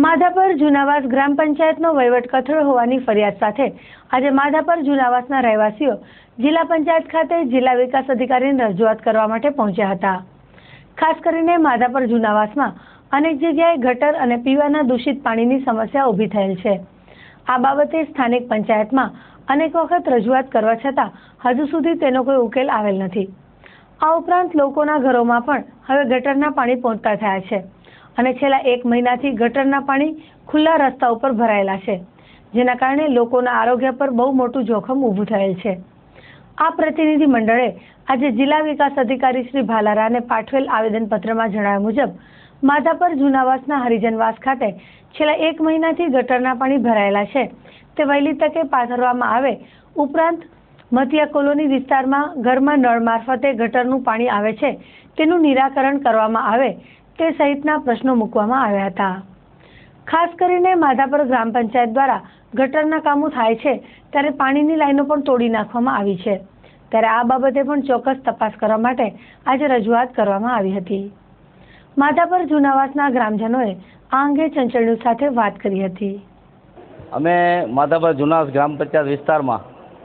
માધાપર જુનાવાસ ગ્રામ પંચાયતનો વહીવટ કથળ હોવાની ફરિયાદ સાથે આજે માધાપર જુનાવાસના રહેવાસીઓ જિલ્લા પંચાયત ખાતે જિલ્લા વિકાસ અધિકારીને રજૂઆત કરવા માટે પહોંચ્યા હતા। ખાસ કરીને માધાપર જુનાવાસમાં અનેક જગ્યાએ ગટર અને પીવાના દૂષિત પાણીની સમસ્યા ઊભી થયેલ છે। આ બાબતે સ્થાનિક પંચાયતમાં અનેક વખત રજૂઆત કરવા છતાં હજુ સુધી તેનો કોઈ ઉકેલ આવેલ નથી। આ ઉપરાંત લોકોના ઘરોમાં પણ હવે ગટરના પાણી પહોંચતા થયા છે અને છેલ્લા 1 મહિનાથી ગટરના પાણી ખુલ્લા રસ્તા ઉપર ભરાયેલા છે, જેના કારણે લોકોના આરોગ્ય પર બહુ મોટું જોખમ ઊભું થયેલ છે। આ પ્રતિનિધિ મંડળે આજે જિલ્લા વિકાસ અધિકારી શ્રી ભાલારાને પાઠવેલ આવેદનપત્રમાં જણાવ્યા મુજબ માધાપર જુનાવાસના હરિજનવાસ ખાતે છેલ્લા 1 મહિનાથી ગટરના પાણી ભરાયેલા છે તે વહેલી તકે પાથરવામાં આવે, ઉપરાંત મતિયા કોલોની વિસ્તારમાં ઘરમાં નળ મારફતે ગટરનું પાણી આવે છે તેનું નિરાકરણ કરવામાં આવે તે સહિતના પ્રશ્નો મૂકવામાં આવ્યા હતા। ખાસ કરીને માધાપર ગ્રામ પંચાયત દ્વારા ગટરના કામો થાય છે ત્યારે પાણીની લાઈનો પણ તોડી નાખવામાં આવી છે, ત્યારે આ બાબતે પણ ચોક્કસ તપાસ કરવા માટે આજે રજૂઆત કરવામાં આવી હતી। માધાપર જુનાવાસના ગ્રામજનોએ આ અંગે ચંચળ ન્યૂઝ સાથે વાત કરી હતી। અમે માધાપર જુનાવાસ ગ્રામ પંચાયત વિસ્તારમાં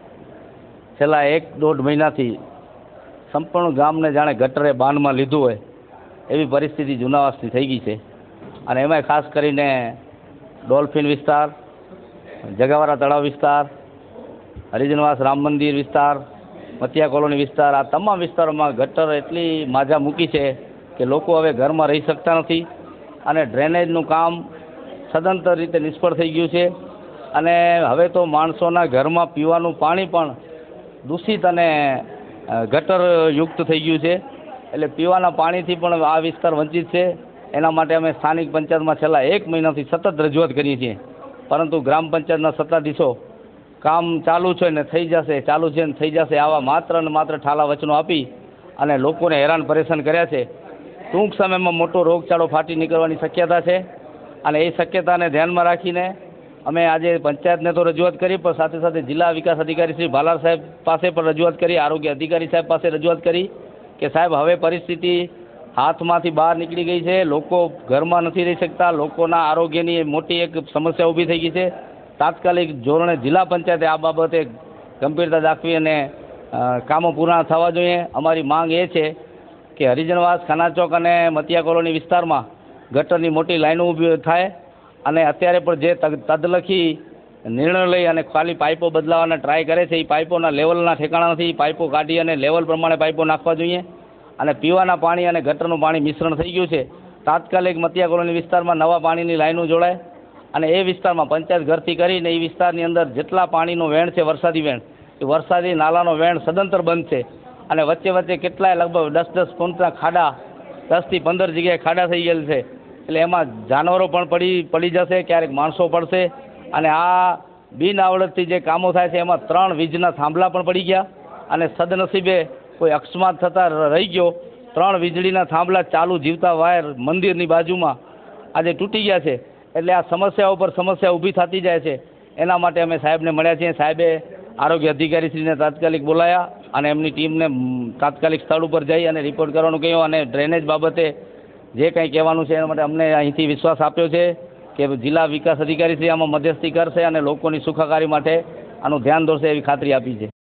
છેલ્લા 1-1.5 મહિનાથી સંપૂર્ણ ગામને જાણે ગટરે બાંધમાં લીધું હોય એવી પરિસ્થિતિ જુનાવાસની થઈ ગઈ છે અને એમાં ખાસ કરીને ડોલ્ફિન વિસ્તાર, જગાવારા તળાવ વિસ્તાર, હરિજનવાસ રામ મંદિર વિસ્તાર, મતિયા કોલોની વિસ્તાર, આ તમામ વિસ્તારોમાં ગટર એટલી માજા મૂકી છે કે લોકો હવે ઘરમાં રહી શકતા નથી અને ડ્રેનેજનું કામ સદંતર રીતે નિષ્ફળ થઈ ગયું છે અને હવે તો માણસોના ઘરમાં પીવાનું પાણી પણ દૂષિત અને ગટરયુક્ત થઈ ગયું છે। એટલે પીવાના પાણીથી પણ આ વિસ્તાર વંચિત છે। એના માટે અમે સ્થાનિક પંચાયતમાં છેલ્લા 1 મહિનાથી સતત રજૂઆત કરીએ છીએ, પરંતુ ગ્રામ પંચાયતના સત્તાધીશો કામ ચાલુ છે ને થઈ જશે, ચાલુ છે ને થઈ જશે, આવા માત્ર ને માત્ર ઠાલા વચનો આપી અને લોકોને હેરાન પરેશાન કર્યા છે। ટૂંક સમયમાં મોટો રોગચાળો ફાટી નીકળવાની શક્યતા છે અને એ શક્યતાને ધ્યાનમાં રાખીને અમે આજે પંચાયતને તો રજૂઆત કરી, પણ સાથે સાથે જિલ્લા વિકાસ અધિકારી શ્રી ભાલાર સાહેબ પાસે પણ રજૂઆત કરી, આરોગ્ય અધિકારી સાહેબ પાસે રજૂઆત કરી કે સાહેબ હવે પરિસ્થિતિ હાથમાંથી બહાર નીકળી ગઈ છે, લોકો ઘરમાં નથી રહી શકતા, લોકોના આરોગ્યની મોટી એક સમસ્યા ઊભી થઈ ગઈ છે। તાત્કાલિક ધોરણે જિલ્લા પંચાયતે આ બાબતે ગંભીરતા દાખવી અને કામો પૂર્ણ થવા જોઈએ। અમારી માંગ એ છે કે હરિજનવાસ, ખાનાચોક અને મતિયા કોલોની વિસ્તારમાં ગટરની મોટી લાઈનો ઊભી થાય અને અત્યારે પણ જે તદલખી નિર્ણય લઈ અને ખાલી પાઇપો બદલાવાના ટ્રાય કરે છે, એ પાઇપોના લેવલના ઠેકાણા નથી। પાઇપો કાઢી અને લેવલ પ્રમાણે પાઇપો નાખવા જોઈએ અને પીવાના પાણી અને ગટરનું પાણી મિશ્રણ થઈ ગયું છે। તાત્કાલિક મતિયા કોલોની વિસ્તારમાં નવા પાણીની લાઈનો જોડાય અને એ વિસ્તારમાં પંચાયત ઘરથી કરીને એ વિસ્તારની અંદર જેટલા પાણીનો વેણ છે, વરસાદી વેણ, એ વરસાદી નાલાનો વેણ સદંતર બંધ છે અને વચ્ચે વચ્ચે કેટલાય લગભગ 10-10 ફૂટના ખાડા, 10 થી 15 જગ્યાએ ખાડા થઈ ગયેલ છે। એટલે એમાં જાનવરો પણ પડી જશે, ક્યારેક માણસો પડશે અને આ બિન આવડતથી જે કામો થાય છે એમાં 3 વીજના થાંભલા પણ પડી ગયા અને સદનસીબે કોઈ અકસ્માત થતાં રહી ગયો। 3 વીજળીના થાંભલા ચાલુ જીવતા વાયર મંદિરની બાજુમાં આજે તૂટી ગયા છે। એટલે આ સમસ્યા ઉપર સમસ્યા ઊભી થતી જાય છે। એના માટે અમે સાહેબને મળ્યા છીએ। સાહેબે આરોગ્ય અધિકારીશ્રીને તાત્કાલિક બોલાયા અને એમની ટીમને તાત્કાલિક સ્થળ ઉપર જઈ અને રિપોર્ટ કરવાનું કહ્યું અને ડ્રેનેજ બાબતે જે કંઈ કહેવાનું છે એના માટે અમને અહીંથી વિશ્વાસ આપ્યો છે કે જિલ્લા વિકાસ અધિકારીશ્રી આમાં મધ્યસ્થી કરશે અને લોકોની સુખાકારી માટે આનું ધ્યાન દોરશે એવી ખાતરી આપી છે।